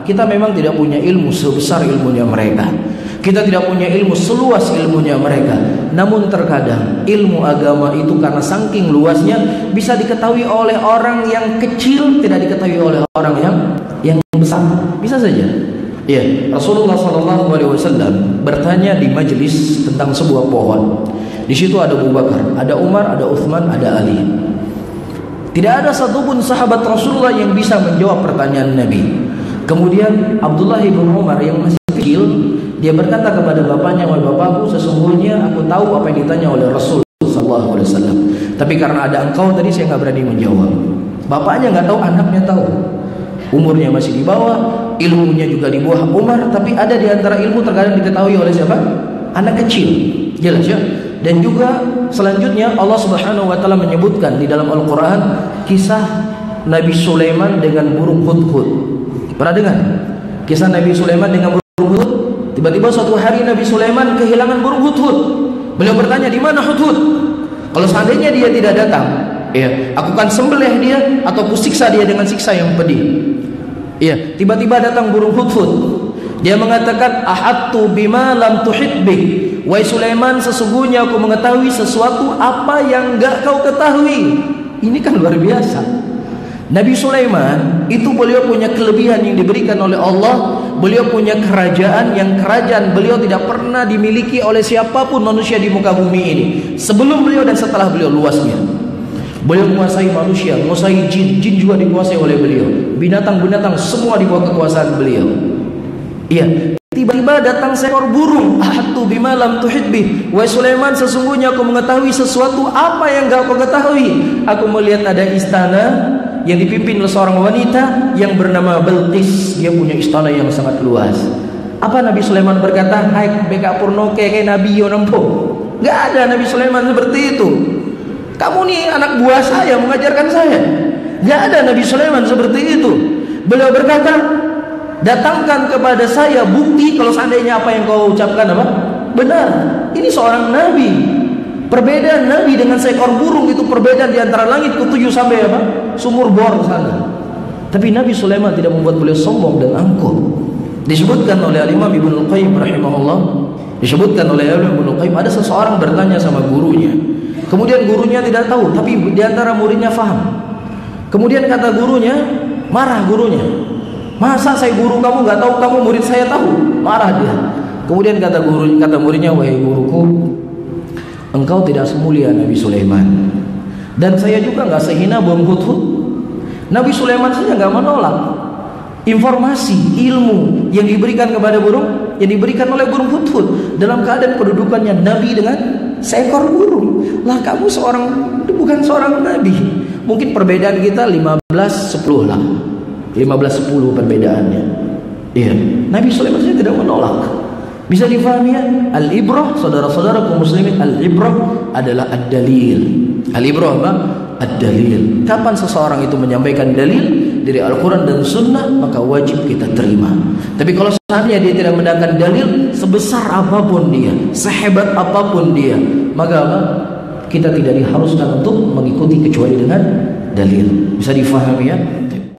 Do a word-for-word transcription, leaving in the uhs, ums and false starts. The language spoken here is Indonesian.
kita memang tidak punya ilmu sebesar ilmunya mereka. Kita tidak punya ilmu seluas ilmunya mereka. Namun terkadang ilmu agama itu karena saking luasnya bisa diketahui oleh orang yang kecil, tidak diketahui oleh orang yang yang besar. Bisa saja. Ya, Rasulullah Shallallahu Alaihi Wasallam bertanya di majelis tentang sebuah pohon. Di situ ada Abu Bakar, ada Umar, ada Uthman, ada Ali. Tidak ada satupun sahabat Rasulullah yang bisa menjawab pertanyaan Nabi. Kemudian Abdullah bin Umar yang masih kecil, dia berkata kepada bapaknya, "Wahai bapakku, sesungguhnya aku tahu apa yang ditanya oleh Rasul Sallallahu Alaihi Wasallam. Tapi karena ada engkau tadi saya nggak berani menjawab." Bapaknya nggak tahu, anaknya tahu. Umurnya masih di bawah, ilmunya juga di bawah Umar, tapi ada di antara ilmu terkadang diketahui oleh siapa? Anak kecil. Jelas ya? Dan juga selanjutnya Allah Subhanahu wa taala menyebutkan di dalam Al-Qur'an kisah Nabi Sulaiman dengan burung hudhud. Pernah dengar? Kisah Nabi Sulaiman dengan burung hudhud? Tiba-tiba suatu hari Nabi Sulaiman kehilangan burung hudhud. Beliau bertanya, "Di mana hudhud?" Kalau seandainya dia tidak datang, ya, aku akan sembelih dia atau kusiksa dia dengan siksa yang pedih. Iya, tiba-tiba datang burung hudhud. Dia mengatakan, "Ahattu bima lam tuhit bih." Wahai Sulaiman, sesungguhnya aku mengetahui sesuatu apa yang enggak kau ketahui. Ini kan luar biasa. Nabi Sulaiman itu beliau punya kelebihan yang diberikan oleh Allah. Beliau punya kerajaan yang kerajaan beliau tidak pernah dimiliki oleh siapapun manusia di muka bumi ini. Sebelum beliau dan setelah beliau luasnya. Beliau menguasai manusia, menguasai jin, jin juga dikuasai oleh beliau. Binatang-binatang semua di bawah kekuasaan beliau. Iya, tiba-tiba datang seekor burung. Ahattu bima lam tuhit bih. Wahai Sulaiman, sesungguhnya aku mengetahui sesuatu apa yang enggak kau ketahui. Aku melihat ada istana yang dipimpin oleh seorang wanita yang bernama Bilqis. Dia punya istana yang sangat luas. Apa Nabi Sulaiman berkata? "Hai beka purno kayak nabi yo nampung." Enggak ada Nabi Sulaiman seperti itu. Kamu nih anak buah saya mengajarkan saya. Enggak ada Nabi Sulaiman seperti itu. Beliau berkata, "Datangkan kepada saya bukti kalau seandainya apa yang kau ucapkan apa? Benar." Ini seorang nabi. Perbedaan nabi dengan seekor burung itu perbedaan di antara langit ketujuh sampai apa? Sumur bor sana. Tapi Nabi Sulaiman tidak membuat beliau sombong dan angkuh. Disebutkan oleh Imam Ibnu Qayyim rahimahullah, disebutkan oleh Imam Ibnu Qayyim ada seseorang bertanya sama gurunya. Kemudian gurunya tidak tahu, tapi di antara muridnya faham. Kemudian kata gurunya, marah gurunya. "Masa saya guru kamu nggak tahu, kamu murid saya tahu?" Marah dia. Kemudian kata guru, kata muridnya, "Wahai guruku, engkau tidak semulia Nabi Sulaiman, dan saya juga nggak sehina burung hudhud. Nabi Sulaiman saja nggak menolak informasi, ilmu yang diberikan kepada burung, yang diberikan oleh burung hudhud dalam keadaan kedudukannya Nabi dengan seekor burung. Lah kamu seorang, bukan seorang Nabi. Mungkin perbedaan kita lima belas sepuluh lah, lima belas sepuluh perbedaannya. Iya, Nabi Sulaiman saja tidak menolak. Bisa difahami ya? Al-ibrah, saudara-saudara kaum muslimin, al-ibrah adalah ad-dalil. Al-ibrah apa? Ad-dalil. Kapan seseorang itu menyampaikan dalil dari Al-Quran dan Sunnah, maka wajib kita terima. Tapi kalau seandainya dia tidak mendatangkan dalil, sebesar apapun dia, sehebat apapun dia, maka apa? Kita tidak diharuskan untuk mengikuti kecuali dengan dalil. Bisa difahami ya?